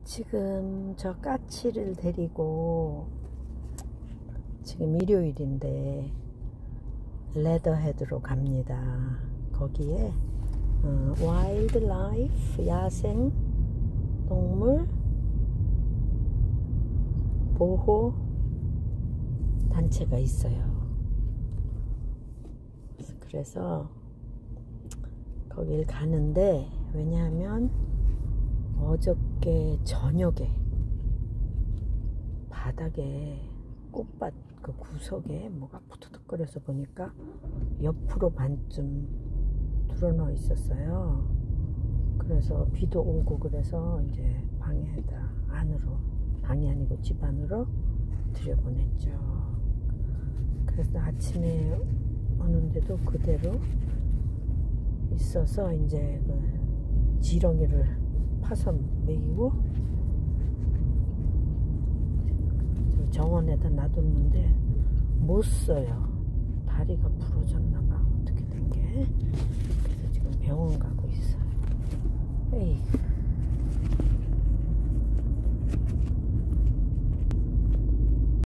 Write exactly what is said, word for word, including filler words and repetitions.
지금 저 까치를 데리고 지금 일요일인데 레더헤드로 갑니다. 거기에 어, 와일드라이프 야생 동물 보호 단체가 있어요. 그래서 거길 가는데, 왜냐하면 어저께 저녁에 바닥에 꽃밭 그 구석에 뭐가 푸드득거려서 보니까 옆으로 반쯤 드러나 있었어요. 그래서 비도 오고 그래서 이제 방에다 안으로, 방이 아니고 집 안으로 들여보냈죠. 그래서 아침에 오는데도 그대로 있어서 이제 그 지렁이를 파서 먹이고 정원에다 놔뒀는데 못 써요. 다리가 부러졌나봐. 어떻게 된 게. 그래서 지금 병원 가고 있어요. 에이.